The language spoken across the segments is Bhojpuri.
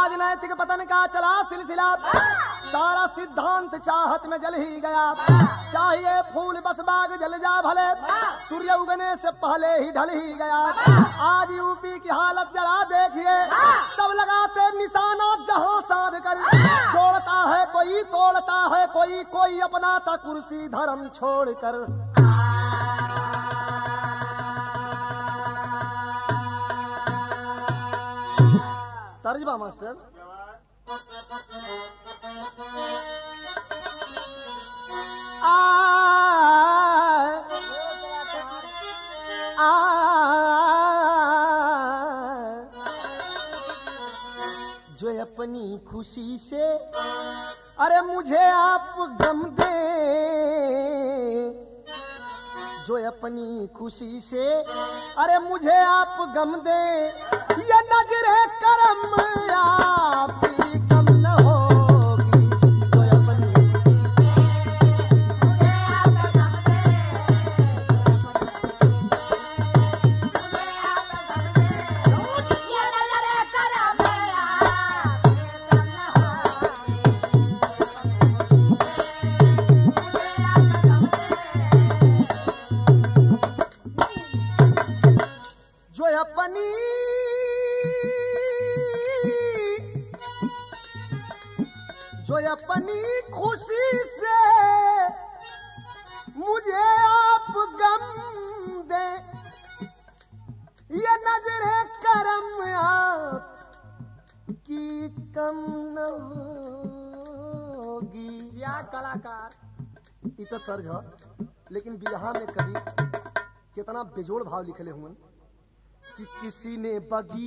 राजनैतिक पतन का चला सिलसिला, सारा सिद्धांत चाहत में जल ही गया। चाहिए फूल बस बाग जल जा भले, सूर्य उगने से पहले ही ढल ही गया। आज यूपी की हालत जरा देखिए, सब लगाते निशाना जहां साध कर, छोड़ता है कोई तोड़ता है कोई, कोई अपनाता कुर्सी धर्म छोड़कर। तर्जमा मास्टर। जो अपनी खुशी से अरे मुझे आप गम दे, जो अपनी खुशी से अरे मुझे आप गम दे, ये नजरे करम आपकी कम न होगी। जो अपनी खुशी से मुझे आप गम दे, मुझे आप गम दे, ये नजरे करम आपकी कम न होगी। जो अपनी जो अपनी खुशी से मुझे आप गम दे, ये नजरे करम आपकी कम न होगी। क्या कलाकार, इ तो तर्ज है, लेकिन बिरहा में कभी कितना बेजोड़ भाव लिखले हुए कि किसी ने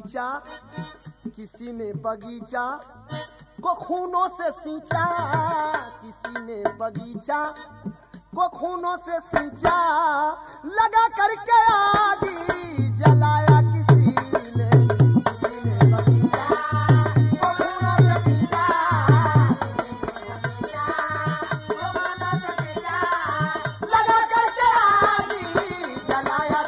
बगीचा को खूनों से सींचा, किसी ने बगीचा को खूनों से सींचा, लगा करके आगी जलाया किसी ने बगीचा को खूनों से सींचा, लगा करके आगी जलाया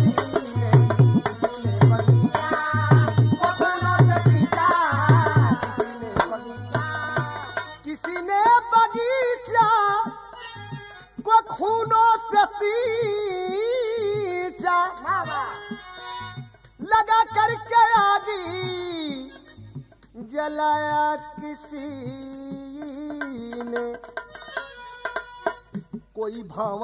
खूनों से सींचा, लगा करके आगी जलाया किसी ने। कोई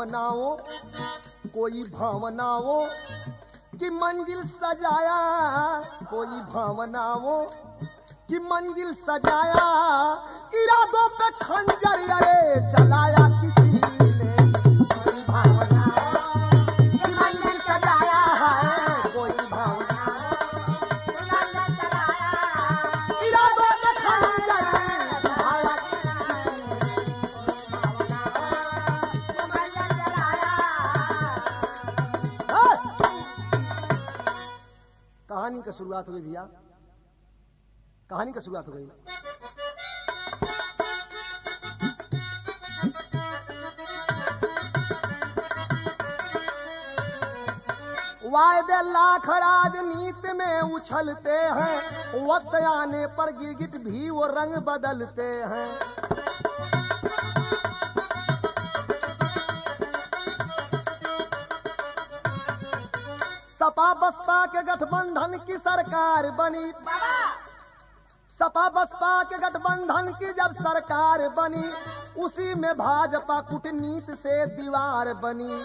भावनाओं की मंजिल सजाया, कोई भावनाओं की मंजिल सजाया, इरादों पे खंजर अरे चलाया किसी ने। कोई भावनाओं की मंजिल सजाया है, कोई भावनाओं की मंजिल सजाया, इरादों पे खंजर चलाया किसी ने। कोई भावनाओं की मंजिल सजाया। कहानी की शुरुआत हो गई भैया, कहानी की शुरुआत हो गई। वायदे लाख राजनीति में उछलते हैं, वक्त आने पर गिरगिट भी वो रंग बदलते हैं। सपा बसपा के गठबंधन की सरकार बनी, सपा बसपा के गठबंधन की जब सरकार बनी, उसी में भाजपा कूटनीति से दीवार बनी।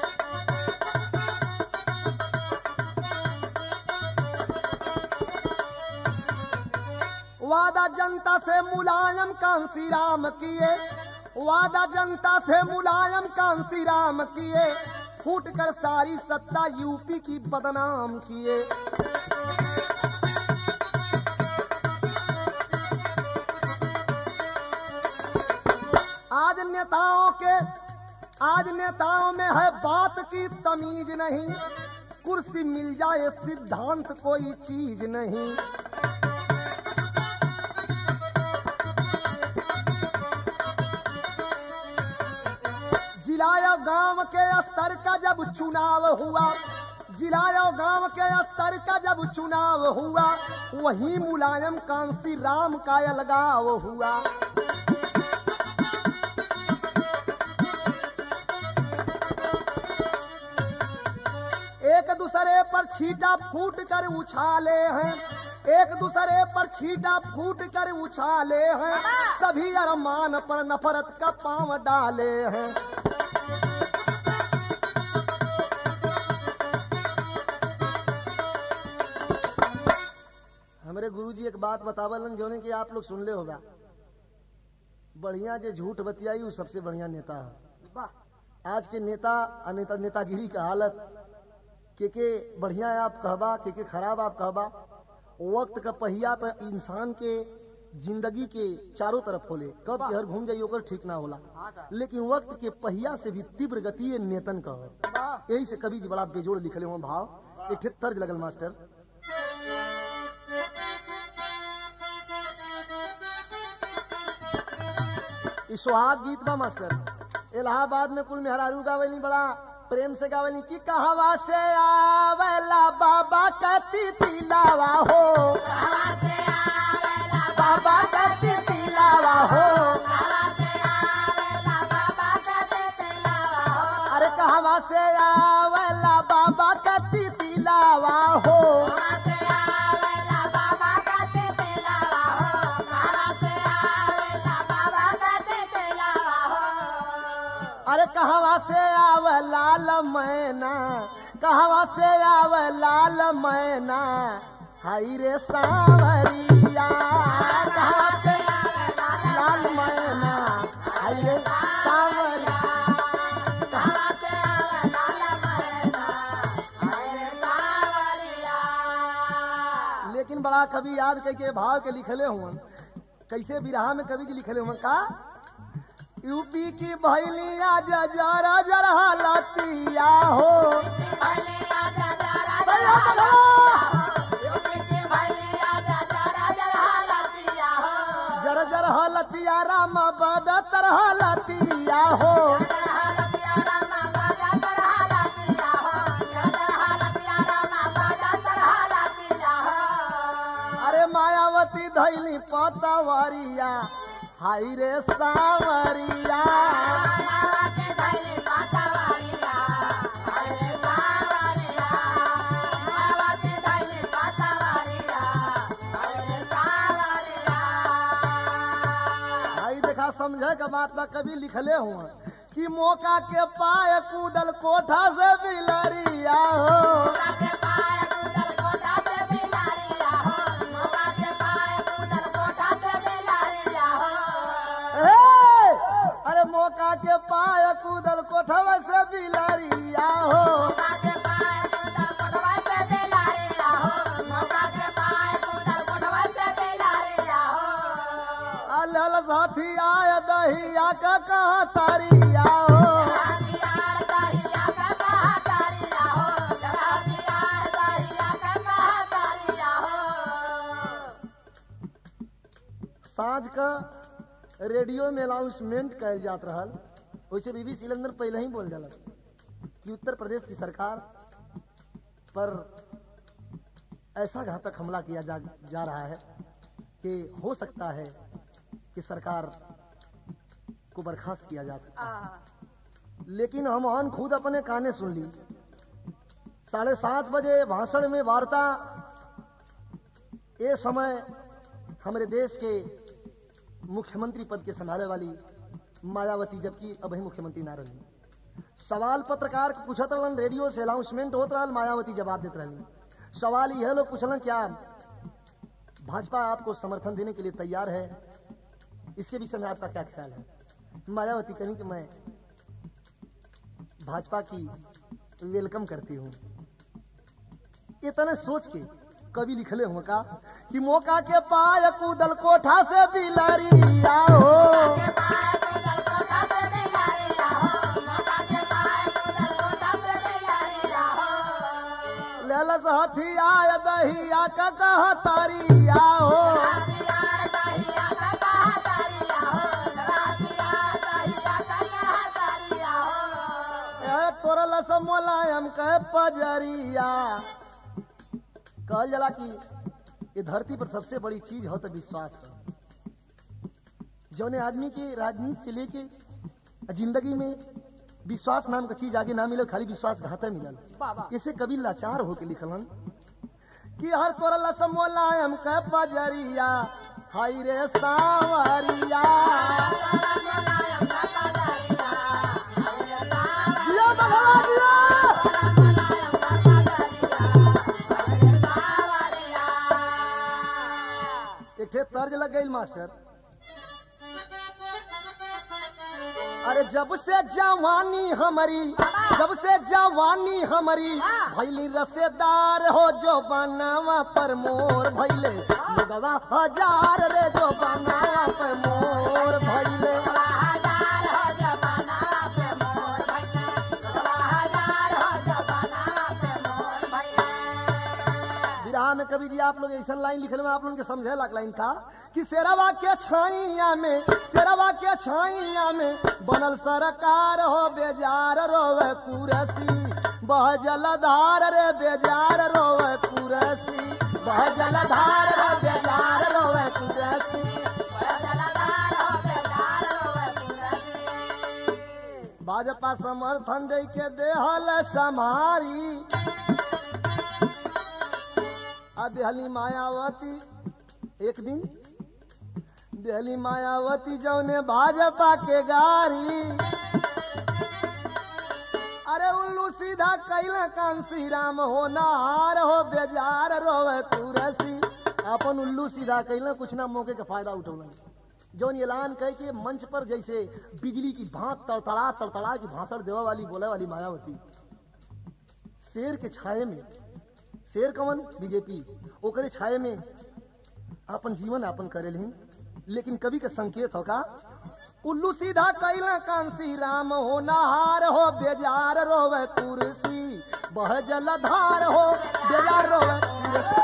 वादा जनता से मुलायम कांसी राम किए, वादा जनता से मुलायम कांसी राम किए, फूट कर सारी सत्ता यूपी की बदनाम किए। आज नेताओं में है बात की तमीज नहीं, कुर्सी मिल जाए सिद्धांत कोई चीज नहीं। जिला या गांव के स्तर का जब चुनाव हुआ, जिला और गांव के स्तर का जब चुनाव हुआ, वही मुलायम कांसी राम का अलगाव हुआ। एक दूसरे पर छीटा फूट कर उछाले हैं, एक दूसरे पर छीटा फूट कर उछाले हैं, सभी अरमान पर नफरत का पांव डाले हैं। हमारे गुरुजी एक बात बतावलन जोने कि आप लोग सुन ले होगा, बढ़िया जो झूठ बतियाई वो सबसे बढ़िया नेता है। आज के नेता नेतागिरी का हालत के बढ़िया है आप कहबा, के खराब आप कहबा। वक्त का पहिया तो इंसान के जिंदगी के चारों तरफ खोले, कब हर घूम जाइए ओकर ठीक ना होला, लेकिन वक्त के पहिया से भी तीव्र गति नेतन का। यही से कवि जी बड़ा बेजोड़ लिखले हुआ भाव, एक तर्ज लगल मास्टर। सुहाग गीत बा मास्टर, इलाहाबाद में कुल मेहरारू गावली, बड़ा प्रेम से गावली कि कहवा से आवेला बाबा कति तिलावा हो, कहवा से आवेला बाबा कति तिलावा हो, कहवा से आवेला बाबा कति तिलावा हो, अरे कहवा से आवेला बाबा कति तिलावा हो, कहवा से आवेला बाबा कति तिलावा हो, कहवा से आवेला बाबा कति तिलावा हो, अरे कहवा से लाल मैना, कहवा से आव लाल मैना, हाय रे सावरिया, कहवा से लाल मैना, हाय रे सावरिया, कहवा से आव लाल मैना, हाय रे सावरिया। लेकिन बड़ा कवि याद करके भाव के लिखले हुआ, कैसे बिरहा में कवि जी लिखले हुआ का, यूपी की भैलिया जरा जरा लतिया हो, जरा जरा लतिया राम बद तरह लतिया हो, अरे मायावती धैली पतवरिया, हाय रे सावरिया, हाय देखा समझे का बात बा, कभी लिखले हुआ कि मौका के पाए कूदल कोठा से बिलरिया हो, मौका के पाय कूदल कोठवा से बिलरिया हो, अल साथी आय दहिया का कहा तारिया हो, सांझ का रेडियो में अनाउंसमेंट कल जात रहल, वैसे बीबी सिलेंडर पहले ही बोल जाला कि उत्तर प्रदेश की सरकार पर ऐसा घातक हमला किया जा रहा है कि हो सकता है कि सरकार को बर्खास्त किया जा सकता है। लेकिन हम खुद अपने काने सुन ली, 7:30 बजे भाषण में वार्ता, ये समय हमारे देश के मुख्यमंत्री पद के संभाले वाली मायावती, जबकि अभी मुख्यमंत्री ना रही, सवाल पत्रकार पूछत रहन, रेडियो से अनाउंसमेंट होत रहल, मायावती जवाब देत रहन। सवाल यह लोग पूछलन क्या भाजपा आपको समर्थन देने के लिए तैयार है, इसके विषय में आपका क्या ख्याल है? मायावती कहीं कि मैं भाजपा की वेलकम करती हूँ। इतना सोच के कवि लिखले हुआ का कि मौका के पाय कूदल कोठा से बिलरिया हो, लेलस हथिया दहिया का कहा तारिया हो, तोरल मोलायम के पजरिया। कहल जाला कि ये धरती पर सबसे बड़ी चीज हो तो विश्वास है। जौने आदमी के राजनीति से लेके जिंदगी में विश्वास नाम का चीज आगे ना मिलल, खाली विश्वास घाते मिलल। इसे कभी लाचार होके लिखलन कि हर तोरा लसम मोलायम के पजरिया, हाय रे सावरिया। दिया भगवा दिया। एक ठे तर्ज लग गई मास्टर। अरे जब से जवानी हमारी, जब से जवानी हमारी भैली रसेदार हो, जो बनावा पर मोर भैले लोगवा हजार रे, जो बनावा पर मोर भैले। विराह में कवि जी आप लोग ऐसा लाइन लिखने में आप लोगों के समझे लाख लाइन था कि शेरवा के छाइया में, शेरवा के छाइया में बनल सरकार हो, बेजार रोवे कुरसी बह जलधार रे, बेजार रोवे कुरसी बह जलधार रे, बेजार रोवे कुरसी। भाजपा समर्थन दे के देहल समारी, देहली मायावती एक दिन, देहली मायावती जौने भाजपा के गारी। अरे उल्लू सीधा कैला कांसी राम हो, नार हो बेजार रोवे कुरसी। अपन उल्लू सीधा कैला, कुछ ना मौके का फायदा उठौलन। जौन ऐलान कह के मंच पर जैसे बिजली की भांत तड़तड़ा तड़तड़ा की भाषण देवा वाली बोले वाली मायावती, शेर के छाये में, शेर कवन बीजेपी, ओकरे छाये में अपन जीवन यापन करेलहिन। लेकिन कवि का संकेत होगा, उल्लू सीधा कैला कांसी राम हो, नहार हो बेजार रोवे कुर्सी बह जलधार हो, बेजार रोवे कुर्सी।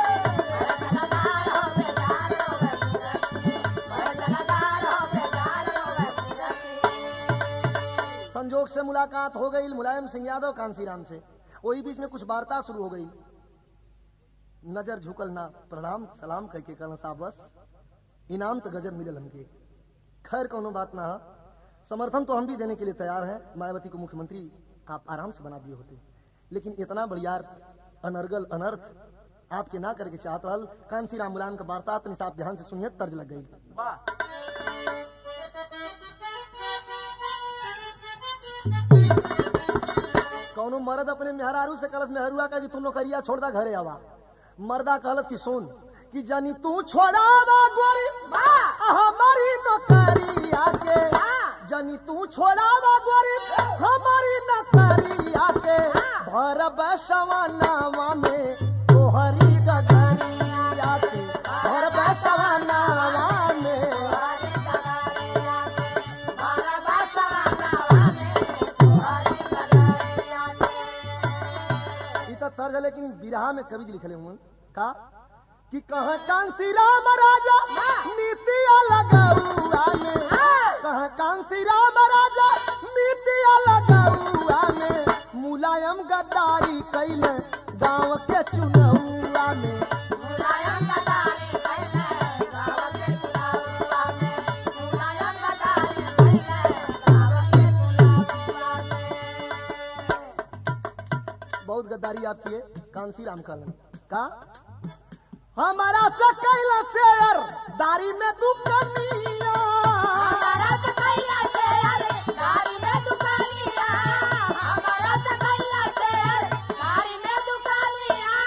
संजोग से मुलाकात हो गई मुलायम सिंह यादव कांसीराम से। वही बीच में कुछ वार्ता शुरू हो गई। नजर झुकल ना, प्रणाम सलाम करके कहना साहब बस इनाम तो गजब मिलल हमके। खैर कोनो बात ना, समर्थन तो हम भी देने के लिए तैयार हैं। मायावती को मुख्यमंत्री आप आराम से बना दिए होते, लेकिन इतना बढ़िया अनर्गल अनर्थ आपके ना करके चाहत रहल। कांसीराम मुलायम का वार्ता तनिस आप ध्यान से सुनिए, तर्ज लग गई। कौनो मर्द अपने मेहरारू से कलश मेहरुआ का कि तू नौकरिया छोड़ दा घरे आवा। मर्दा कहलस कि सुन कि जानी तू छोड़ावा गोरी हमारी नौकरिया के, जानी तू छोड़ावा गोरी हमारी नौकरिया के, भर बसवनावा में तोहरी गगरिया के, भर बसवनावा में। तर्ज लेकिन बिरहा में कवि जी लिखले हुए का कि कहाँ कांसीराम राजा नीतिया लगाउआ में, कहाँ कांसीराम राजा नीतिया लगाउआ में, मुलायम गद्दारी कैले गांव के चुनौआ में। मुलायम गद्दारी कैले गांव के चुनौआ में, मुलायम गद्दारी कैले गांव के चुनौआ में। बहुत गद्दारी आप किए कांसीराम कहलन का हमारा से कैला शेयर दारी में दुकानिया, हमारा से कैला शेयर दारी में दुकानिया, हमारा से कैला शेयर दारी में दुकानिया।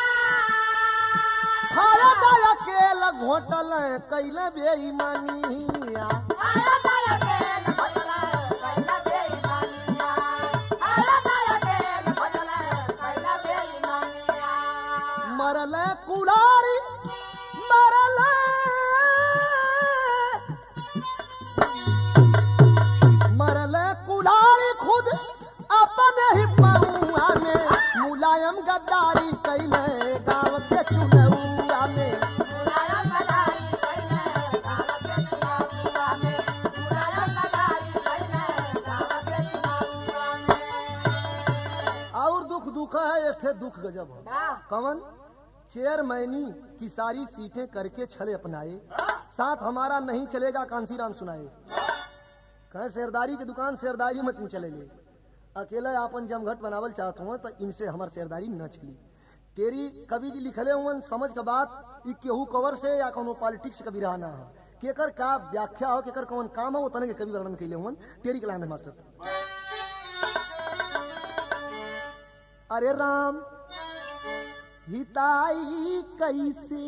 खाया दाया केला घोटल कैला बेईमानिया, खाया दाया केला घोटल कैला बेईमानिया, खाया दाया केला घोटल कैला बेईमानिया। मरल कुड़ारी मरले कुल्हाड़ी खुद अपने ही पहुआ में, मुलायम गद्दारी कैले गांव के चुनौआ में, मुलायम गद्दारी कैले गांव के चुनौआ में, मुलायम गद्दारी कैले गांव के चुनौआ में। और दुख गजब हो। कौन? चेयरमैनी की सारी सीटें करके छले अपनाए, साथ हमारा नहीं चलेगा कांसीराम सुनाए। कहे शेरदारी की दुकान शेरदारी मत चले ले, अकेला आपन जमघट बनावल चाहत हुआ तो इनसे हमार शेरदारी न चली। तेरी कवि की लिखले हुआ समझ का बात ई केहू कवर से या कोनो पॉलिटिक्स कभी रहा ना है, केकर का व्याख्या हो केकर कौन काम हो तने के कवि वर्णन कैले हुआ। तेरी कलाम है मास्टर। अरे राम हिताई कैसे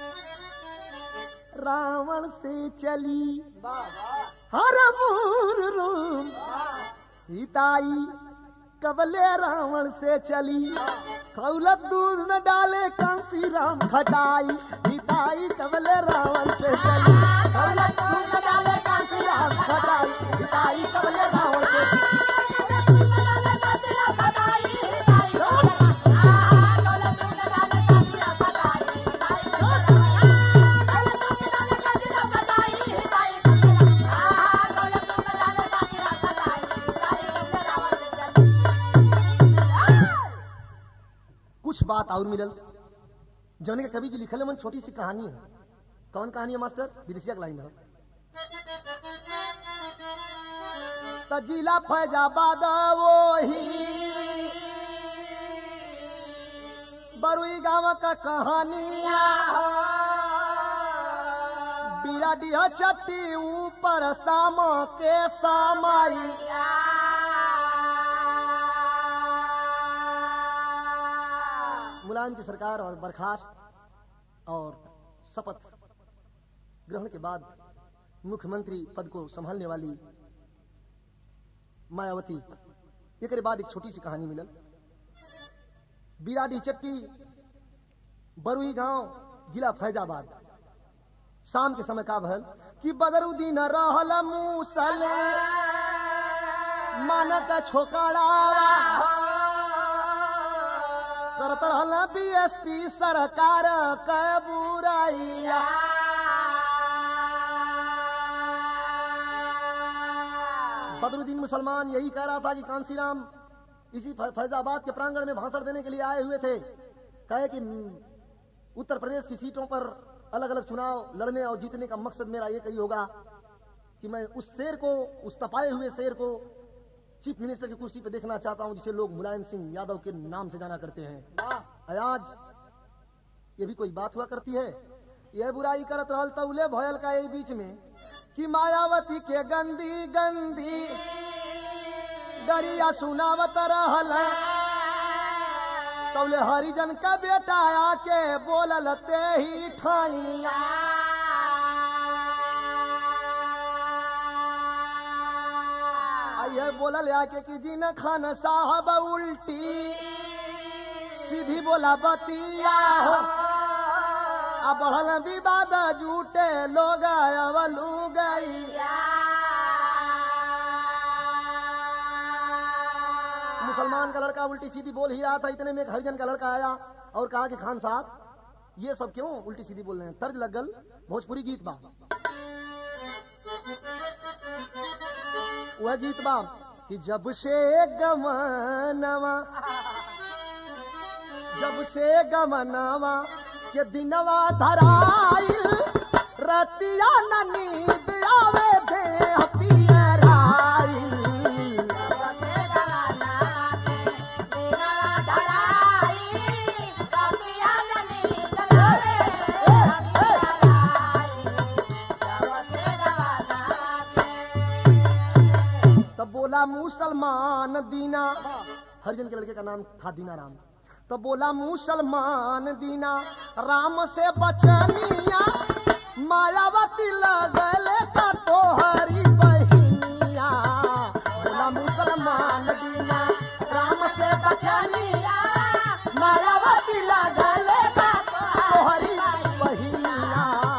रावण से चली, हर मूर रूम हिताई कबले रावण से चली, खौलत दूध न डाले कांसी राम खटाई, हिताई कबले रावण से चली, खौलत दूध न डाले कांसी राम खटाई, हिताई कबले रावण से चली। कुछ बात और मिलल जौन के कवि की लिखल है मन छोटी सी कहानी है। कौन कहानी है मास्टर? विदेशिया लाइन है। जिला फैजाबाद वो ही बरुई गांव का कहानी, बिराडिया चट्टी ऊपर शाम के सामाई, मुलायम की सरकार और बर्खास्त और शपथ ग्रहण के बाद मुख्यमंत्री पद को संभालने वाली मायावती, एक बाद एक छोटी सी कहानी मिलल। बिराडी चट्टी बरुई गांव जिला फैजाबाद, शाम के समय का भल कि बदरुद्दीन रहल मूसल मानक छोकड़ा, करत रहल बीएसपी सरकार के बुराइया, बदरुद्दीन मुसलमान यही कह रहा था कि कांसीराम इसी फैजाबाद के प्रांगण में भाषण देने के लिए आए हुए थे। कहे कि उत्तर प्रदेश की सीटों पर अलग अलग चुनाव लड़ने और जीतने का मकसद मेरा एक ही होगा कि मैं उस शेर को, उस तपाए हुए शेर को चीफ मिनिस्टर की कुर्सी पर देखना चाहता हूं जिसे लोग मुलायम सिंह यादव के नाम से जाना करते हैं। आज ये भी कोई बात हुआ करती है। यह बुराई करत रहल तौले भयल का यही बीच में कि मायावती के गंदी गंदी गरिया सुनावत रहल, तौले हरिजन का बेटा आके बोलल ते ही ठानिया, ये बोलल आके कि जिन खान साहब उल्टी सीधी बोला बतिया हो, अब बढ़ल विवाद झूठे लोग अवलू गई, मुसलमान का लड़का उल्टी सीधी बोल ही रहा था, इतने में एक हरिजन का लड़का आया और कहा कि खान साहब ये सब क्यों उल्टी सीधी बोल रहे हैं? तर्ज लगल भोजपुरी गीत बा, वह गीत बा कि जब से गमनवा के दिनवा धराई, रतिया न नींद आवे देह पियराई, तब बोला मुसलमान दीना, हरिजन के लड़के का नाम था दीना राम, तो बोला मुसलमान दीना राम से बचनिया, मायावती लगले का तोहरी बहिनिया, बोला मुसलमान दीना राम से बचनिया, मायावती लगले का तोहरी बहिनिया,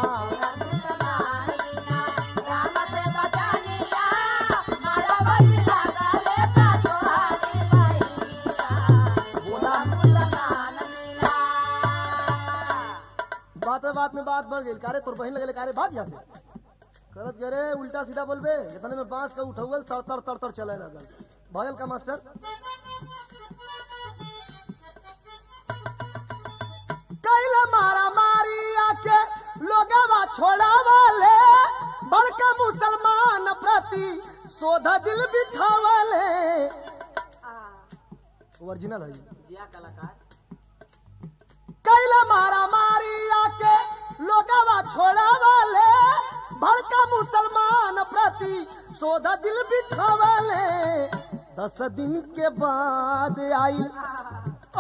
बात में बात बढ़ गई। कारे तोर बहन लगे कारे भाग यहाँ से करत गरे उल्टा सीधा बोलबे, इतने में बांस का उठौल तर तर तर तर चले लगल। भयल का मास्टर छोड़ा वाले बड़का मुसलमान प्रति सोधा दिल बिठावले। ओरिजिनल है दिया कलाकार कैला मारा मारी आके लोगवा छोड़ा वाले बड़का मुसलमान प्रति सोधा दिल बिठावले। 10 दिन के बाद आई ओ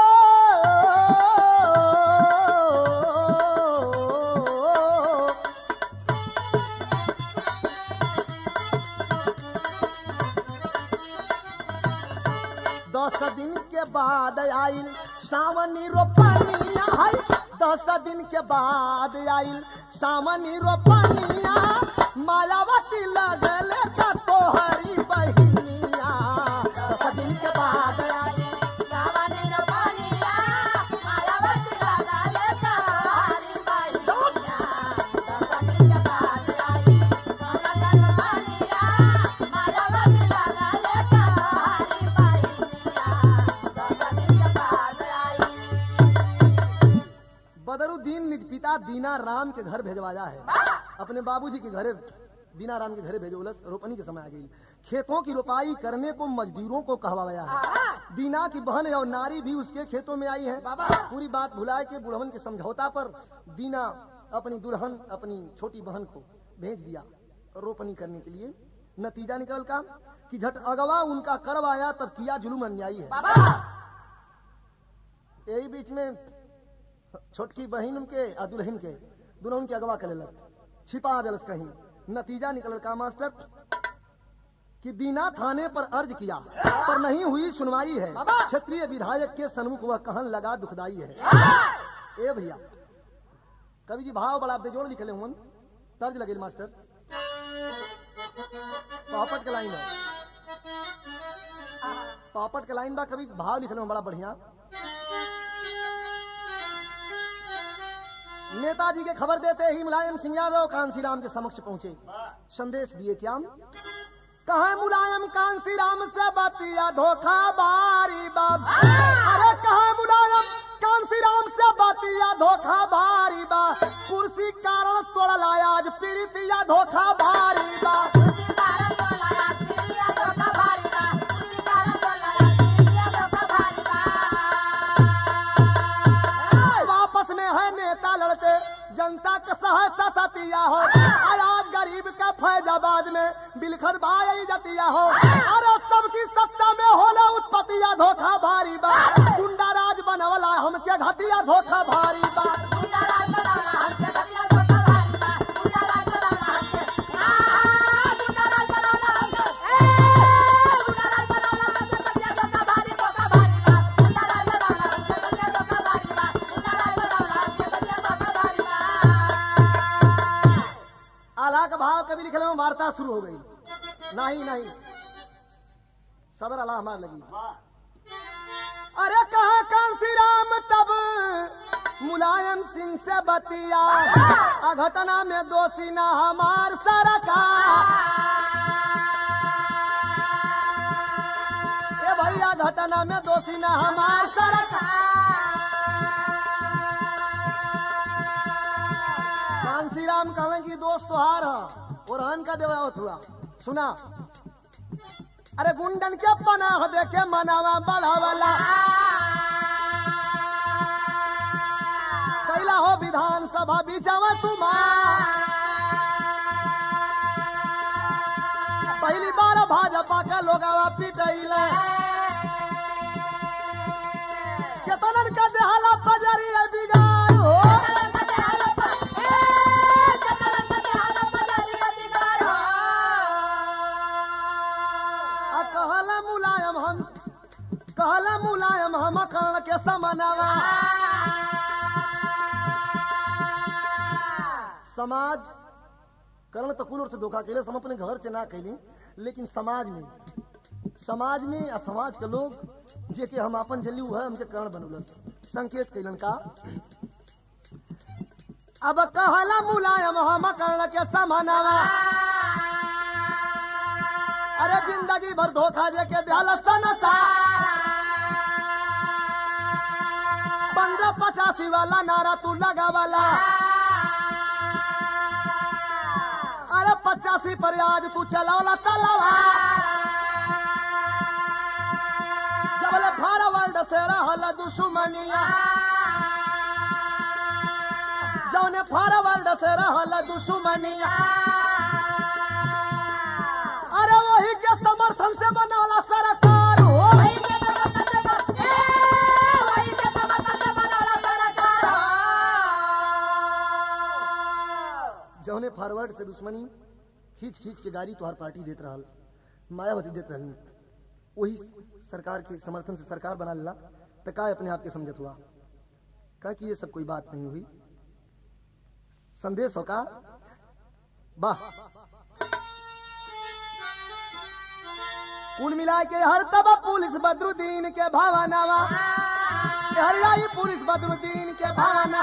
10 दिन के बाद आइल सावनी रोपनिया है। 10 दिन के बाद आइल सावनी रोपनिया मायावती लगल का तोहरी बहिनिया। 10 दिन के बाद आइल सावनी रोपनिया मायावती लगल का तोहरी बहिनिया। 10 दिन के बाद आई सावनी रोपनिया मायावती लगल का तोहरी बहिनिया। 10 दिन के बाद आई बदरुद्दीन निज पिता दीना राम के घर भेजवाया है। अपने बाबूजी के घरे दीना राम के घरे भेजोलस। रोपनी के समय आ गई। खेतों की रोपाई करने को मजदूरों को कहवाया है। दीना की बहन और नारी भी उसके खेतों में आई है। पूरी बात भुलाए के बुढ़वन के समझौता पर दीना अपनी दुल्हन अपनी छोटी बहन को भेज दिया रोपनी करने के लिए। नतीजा निकल का कि झट अगवा उनका करवाया तब किया जुलूम अन्यायी है। यही बीच में छोटकी बहन उनके और दुल्हन के दोनों उनके अगवा कर लेलक, छिपा दिलस कहीं। नतीजा निकल का मास्टर कि दीना थाने पर अर्ज किया पर नहीं हुई सुनवाई है। क्षेत्रीय विधायक के सन्मुख वह कहन लगा दुखदाई है। ए भैया कवि जी भाव बड़ा बेजोड़ लिखले हुन। तर्ज लगे मास्टर पापट के लाइन है। पापट के लाइन बा कवि भाव लिखले बड़ा बढ़िया। नेताजी के खबर देते ही मुलायम सिंह यादव कांसीराम के समक्ष पहुंचे। संदेश दिए क्या कहा मुलायम कांसीराम से बतिया धोखा बारी बाब। अरे कहा मुलायम कांसीराम से बतिया धोखा बारी बा। कुर्सी कारण तोड़ लाया आज पीड़ितिया धोखा बारी बा। वापस में है नेता लड़ते जनता का सहसा सतिया हो। आज गरीब का फैजाबाद में बिलखत भाई जतिया हो। अरे सबकी सत्ता में होला उत्पत्तिया धोखा भारी बा। गुंडा राज बनवला हमके घटिया धोखा भारी बा। भाव कभी लिखे वार्ता शुरू हो गई। नहीं नहीं सदर अला हमार लगी। अरे कहा कांसीराम तब मुलायम सिंह से बतिया घटना में दोषी ना हमार सरकार। ए भैया घटना में दोषी ना हमार सरकार। कांसीराम कहें कि दोस्त हार और हन का देवावत हुआ। सुना अरे गुंडन के पनाह देके मनावा बढ़ावाला। कैला हो विधानसभा बिचावा तुम्हार। पहली बार भाजपा का लोगावा पिटैले। केतनन का देहाला पजरी बिगाड़ हो। कहला मुलायम हम कर्ण के समनवा। समाज कर्ण तो कुल से धोखा कैले। हम अपने घर से ना कैली लेकिन समाज में आ समाज के लोग जे के हम अपन जली है हमके कर्ण बनौलस। संकेत कैलन का अब कहला मुलायम हम कर्ण के समनवा। अरे जिंदगी भर धोखा दे के दियाला सनसा। 1585 वाला नारा तू लगा वाला। अरे 85 पर आज तू चलौला तलवार जबले फॉरवर्ड से रहल दुश्मनिया जौने फॉरवर्ड से रहल दुश्मनिया अरे वही के समर्थन से बनौला सरकार हो जौने फॉरवर्ड से दुश्मनी खींच खींच के गाड़ी तुहार पार्टी देत रहल मायावती देत रहल वही सरकार के समर्थन से सरकार बना लेला तो का अपने आप के समझत हुआ का कि ये सब कोई बात नहीं हुई संदेश हो का वाह कुल मिला के हर तब पुलिस बदरुद्दीन के भावनावा हरियाई पुलिस बदरुद्दीन के भावना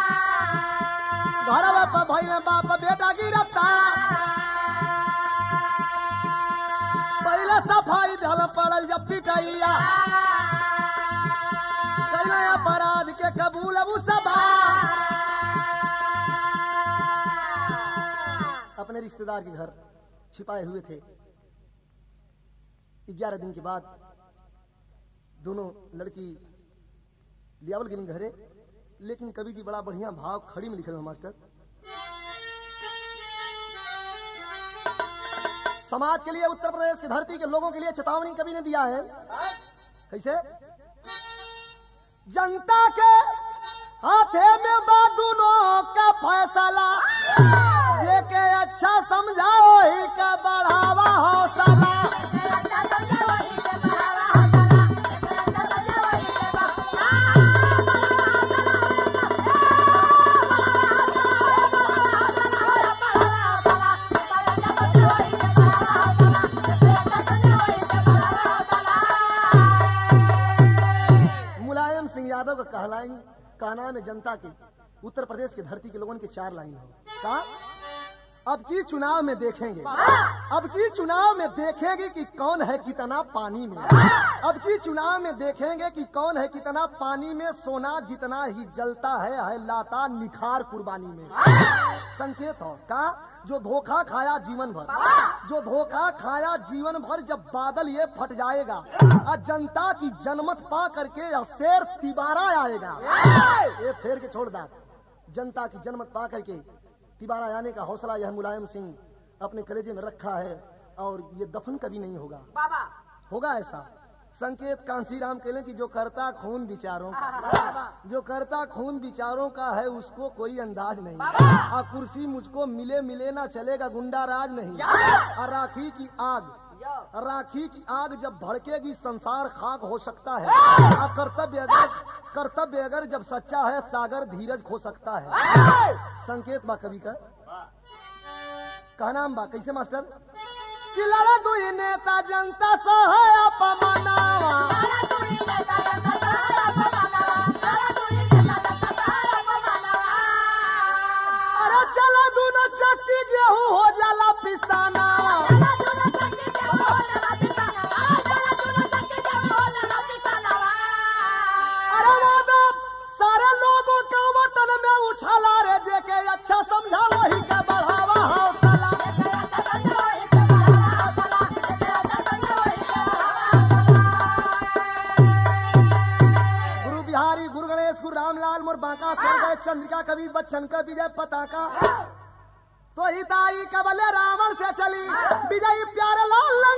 घर पर भैया बाप बेटा गिरफ्तार पहले सफाई धल पड़ल जब पिटैया पहले अपराध के कबूल अब सबा अपने रिश्तेदार के घर छिपाए हुए थे 11 दिन के बाद दोनों लड़की लियावल गिरी घरे लेकिन कवि जी बड़ा बढ़िया भाव खड़ी में लिखे मास्टर समाज के लिए उत्तर प्रदेश की धरती के लोगों के लिए चेतावनी कवि ने दिया है कैसे जनता के हाथे में बादुनों का फैसला जे के अच्छा समझाओ ही का बढ़ावा हौसला यादव का कहना में जनता के उत्तर प्रदेश के धरती के लोगों के 4 लाइन है का अब की चुनाव में देखेंगे अब की चुनाव में देखेंगे कि कौन है कितना पानी में अब की चुनाव में देखेंगे कि कौन है कितना पानी में सोना जितना ही जलता है लाता निखार कुर्बानी में संकेत हो का जो धोखा खाया जीवन भर जो धोखा खाया जीवन भर जब बादल ये फट जाएगा और जनता की जनमत पा करके शेर तिबारा आएगा ये फेर के छोड़ दा जनता की जनमत पा करके तिबारा आने का हौसला यह मुलायम सिंह अपने कलेजे में रखा है और ये दफन कभी नहीं होगा होगा ऐसा संकेत कांसीराम कहले कि जो करता खून विचारों का जो करता खून विचारों का है उसको कोई अंदाज नहीं और कुर्सी मुझको मिले मिले ना चलेगा गुंडा राज नहीं और राखी की आग जब भड़केगी संसार खाक हो सकता है और कर्तव्य अगर जब सच्चा है सागर धीरज खो सकता है संकेत बा कवि का कहना बा कैसे मास्टर कि लड़ा दुई नेता जनता सो है अपमानावा अरे चला दोनों चक्की गेहूं हो जाला पिसाना सारे लोगों का वतन में उछाला रे जेके अच्छा समझा वही का बढ़ावा हौसला गुरु बिहारी गुरु गणेश गुरु रामलाल मोर बांका स्वर्गीय चंद्रिका कवि बच्चन का विजय पताका तो हिताई कबले रावण से चली विजयी प्यारे लाल